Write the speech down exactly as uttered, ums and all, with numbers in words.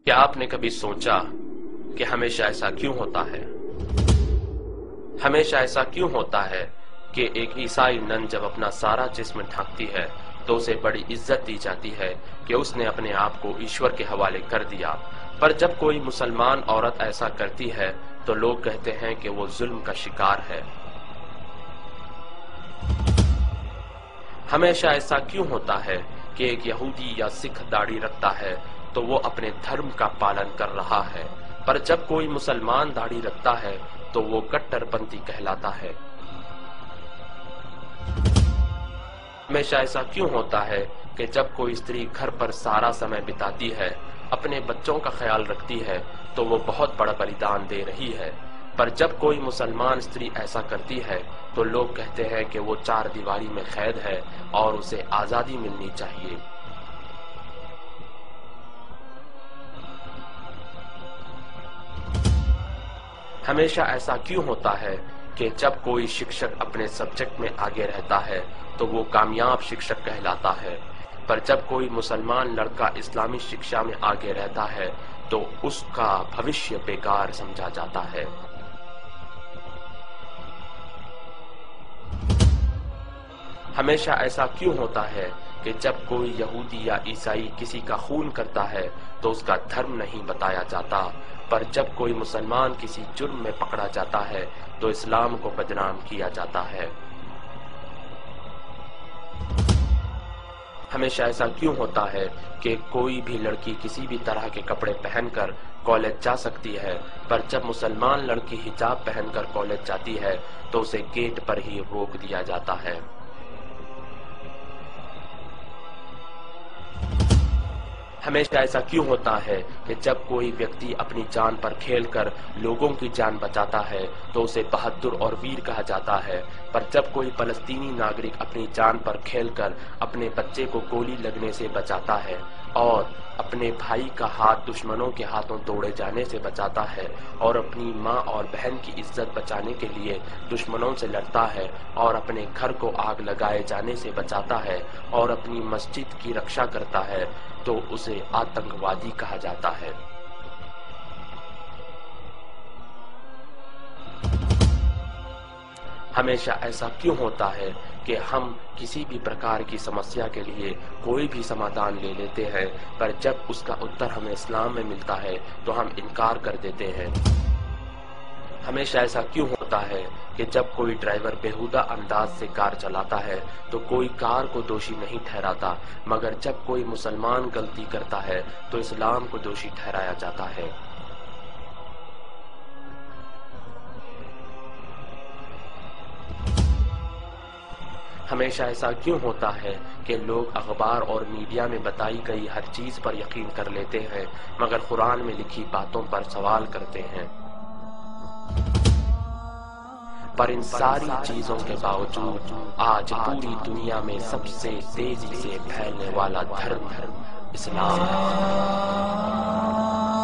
क्या आपने कभी सोचा कि हमेशा ऐसा क्यों होता है? हमेशा ऐसा क्यों होता है कि एक ईसाई नन जब अपना सारा जिस्म ढकती है तो उसे बड़ी इज्जत दी जाती है कि उसने अपने आप को ईश्वर के हवाले कर दिया, पर जब कोई मुसलमान औरत ऐसा करती है तो लोग कहते हैं कि वो जुल्म का शिकार है। हमेशा ऐसा क्यों होता है कि एक यहूदी या सिख दाढ़ी रखता है तो वो अपने धर्म का पालन कर रहा है, पर जब कोई मुसलमान दाढ़ी रखता है तो वो कट्टरपंथी कहलाता है। हमेशा ऐसा क्यों होता है कि जब कोई स्त्री घर पर सारा समय बिताती है, अपने बच्चों का ख्याल रखती है, तो वो बहुत बड़ा बलिदान दे रही है, पर जब कोई मुसलमान स्त्री ऐसा करती है तो लोग कहते हैं कि वो चार दीवारी में कैद है और उसे आजादी मिलनी चाहिए। हमेशा ऐसा क्यों होता है कि जब कोई शिक्षक अपने सब्जेक्ट में आगे रहता है तो वो कामयाब शिक्षक कहलाता है, पर जब कोई मुसलमान लड़का इस्लामी शिक्षा में आगे रहता है तो उसका भविष्य बेकार समझा जाता है। हमेशा ऐसा क्यों होता है कि जब कोई यहूदी या ईसाई किसी का खून करता है तो उसका धर्म नहीं बताया जाता, पर जब कोई मुसलमान किसी जुर्म में पकड़ा जाता है तो इस्लाम को बदनाम किया जाता है। हमेशा ऐसा क्यों होता है कि कोई भी लड़की किसी भी तरह के कपड़े पहनकर कॉलेज जा सकती है, पर जब मुसलमान लड़की हिजाब पहनकर कॉलेज जाती है तो उसे गेट पर ही रोक दिया जाता है। हमेशा ऐसा क्यों होता है कि जब कोई व्यक्ति अपनी जान पर खेलकर लोगों की जान बचाता है तो उसे बहादुर और वीर कहा जाता है, पर जब कोई फलस्तीनी नागरिक अपनी जान पर खेलकर अपने बच्चे को गोली लगने से बचाता है और अपने भाई का हाथ दुश्मनों के हाथों तोड़े जाने से बचाता है और अपनी माँ और बहन की इज्जत बचाने के लिए दुश्मनों से लड़ता है और अपने घर को आग लगाए जाने से बचाता है और अपनी मस्जिद की रक्षा करता है, तो उसे आतंकवादी कहा जाता है। हमेशा ऐसा क्यों होता है कि हम किसी भी प्रकार की समस्या के लिए कोई भी समाधान ले लेते हैं, पर जब उसका उत्तर हमें इस्लाम में मिलता है तो हम इनकार कर देते हैं। हमेशा ऐसा क्यों होता है कि जब कोई ड्राइवर बेहुदा अंदाज से कार चलाता है तो कोई कार को दोषी नहीं ठहराता, मगर जब कोई मुसलमान गलती करता है तो इस्लाम को दोषी ठहराया जाता है। हमेशा ऐसा क्यों होता है कि लोग अखबार और मीडिया में बताई गई हर चीज पर यकीन कर लेते हैं, मगर कुरान में लिखी बातों पर सवाल करते हैं। पर इन सारी चीजों के बावजूद आज पूरी दुनिया में सबसे तेजी से फैलने वाला धर्म इस्लाम है।